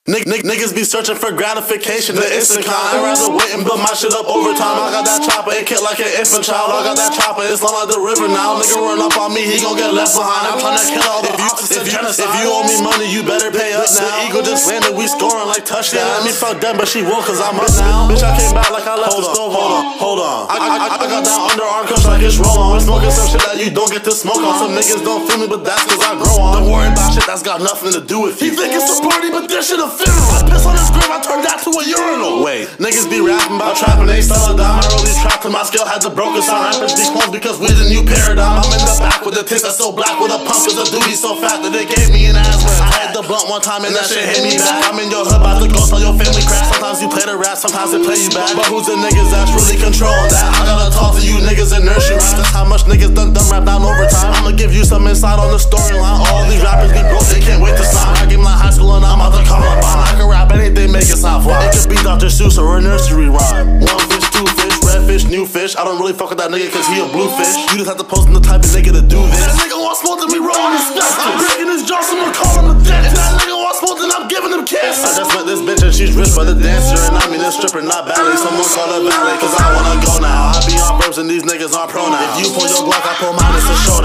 Niggas be searching for gratification, the instant kind. I'd rather wait and build my shit up over time. I got that chopper, it kick like an infant child. I got that chopper, it's long like the river now. Nigga run up on me, he gon' get left behind. I'm tryna kill all the opposites. If you owe me money, you better pay up now. The eagle just landed, we scoring like touchdowns. Let me fuck them, but she won't cause I'm up now. Bitch, I came back like I left the stove. Hold on. I got that underarm cush like it's roll on. Smoking some shit that you don't get to smoke on. Some niggas don't feel me, but that's cause I grow on. Don't worry about shit that's got nothing to do with you. He think it's a party, but this shit a funeral. I piss on his grave, I turned that to a urinal. Wait, niggas be rapping about trapping, they sell a dime. I really trapped till my skill had the broken sound. Rappers be clones because we the new paradigm. I'm in the back with the tits that's so black with a pump cause the duty so fat that they gave me an ass win. I had the blunt one time and that shit hit me back. I'm in your hood about to go tell your family crack. Sometimes you play the rap, sometimes they play you back. But who's the niggas that's really controlling that? I gotta talk to you niggas and nurse you rhymes. That's how much niggas done rap down overtime. I'ma give you some insight on the storyline. All these rappers be broke, they can't wait to sign. I game like high school and I'm out to Columbine. I can rap anything, make it sound fly. It could be Dr. Seuss or a nursery rhyme. One fish, two fish, red fish, new fish. I don't really fuck with that nigga cause he a blue fish. You just have to post in the type of nigga to do this. That nigga want smoke, then we roll on his steps. I'm breaking his jaw, someone call him a dentist. That nigga want smoke, then I'm giving him kiss. I just met this bitch and she's rich by the dancer. And I mean this stripper, not ballet. Someone call her ballet cause I wanna go now. I be on burps and these niggas aren't pro now. If you pull your Glock, I pull mine, it's a show.